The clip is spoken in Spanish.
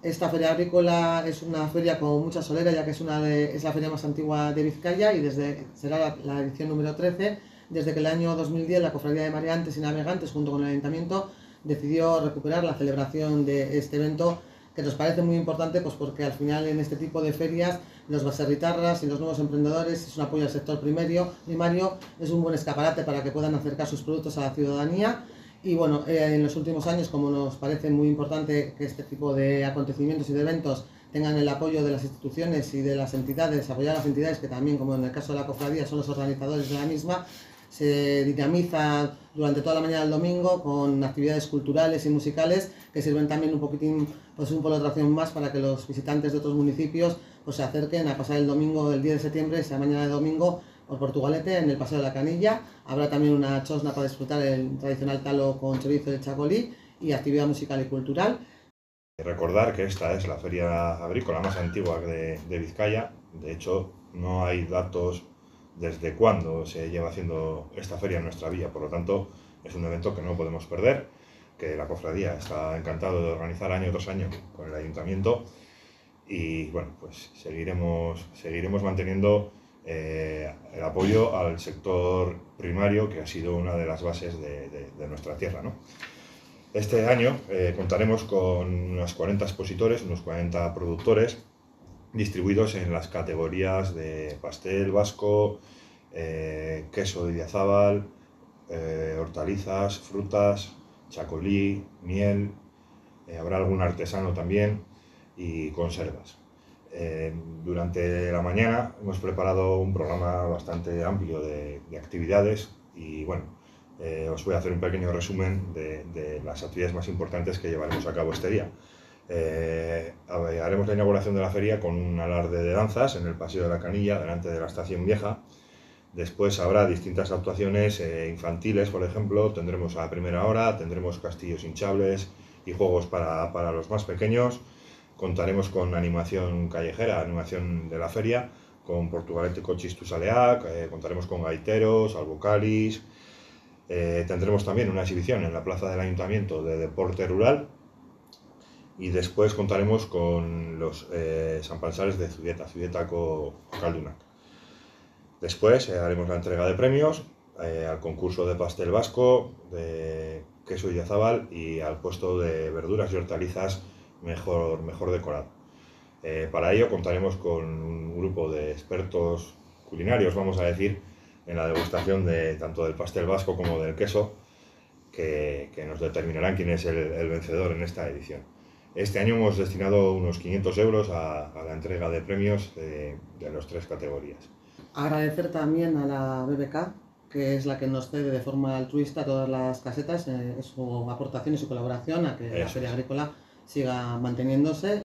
Esta feria agrícola es una feria con mucha solera, ya que es la feria más antigua de Vizcaya y será la edición número 13. Desde que el año 2010 la Cofradía de Mareantes y Navegantes, junto con el Ayuntamiento, decidió recuperar la celebración de este evento, que nos parece muy importante, pues porque al final en este tipo de ferias los baserritarras y los nuevos emprendedores es un apoyo al sector primario, es un buen escaparate para que puedan acercar sus productos a la ciudadanía. Y bueno, en los últimos años, como nos parece muy importante que este tipo de acontecimientos y de eventos tengan el apoyo de las instituciones y de las entidades, apoyar a las entidades que también, como en el caso de la cofradía, son los organizadores de la misma, se dinamiza durante toda la mañana del domingo con actividades culturales y musicales que sirven también un poquitín, pues un polo de atracción más para que los visitantes de otros municipios pues se acerquen a pasar el domingo, el 10 de septiembre, esa mañana de domingo, por Portugalete, en el Paseo de la Canilla. Habrá también una chosna para disfrutar el tradicional talo con chorizo de chacolí y actividad musical y cultural. Recordar que esta es la feria agrícola más antigua de Vizcaya. De hecho, no hay datos desde cuándo se lleva haciendo esta feria en nuestra villa. Por lo tanto, es un evento que no podemos perder, que la cofradía está encantado de organizar año tras año con el ayuntamiento. Y bueno, pues seguiremos manteniendo el apoyo al sector primario, que ha sido una de las bases de nuestra tierra, ¿no? Este año contaremos con unos 40 expositores, unos 40 productores, distribuidos en las categorías de pastel vasco, queso de Idiazábal, hortalizas, frutas, chacolí, miel, habrá algún artesano también y conservas. Durante la mañana hemos preparado un programa bastante amplio de actividades y bueno, os voy a hacer un pequeño resumen de las actividades más importantes que llevaremos a cabo este día. Haremos la inauguración de la feria con un alarde de danzas en el Paseo de la Canilla, delante de la Estación Vieja. Después habrá distintas actuaciones infantiles, por ejemplo, tendremos a primera hora, tendremos castillos hinchables y juegos para los más pequeños. Contaremos con animación callejera, animación de la feria, con Portugalete Cochis Tusaleac, contaremos con gaiteros, albocalis. Tendremos también una exhibición en la plaza del ayuntamiento de deporte rural y después contaremos con los sanpansales de Zubietako Caldunac. Después haremos la entrega de premios al concurso de pastel vasco, de queso Idiazábal y al puesto de verduras y hortalizas mejor decorado. Para ello contaremos con un grupo de expertos culinarios, vamos a decir, en la degustación tanto del pastel vasco como del queso, que nos determinarán quién es el vencedor en esta edición. Este año hemos destinado unos 500 euros a la entrega de premios de las 3 categorías. Agradecer también a la BBK, que es la que nos cede de forma altruista todas las casetas, su aportación y su colaboración a que la feria agrícola siga manteniéndose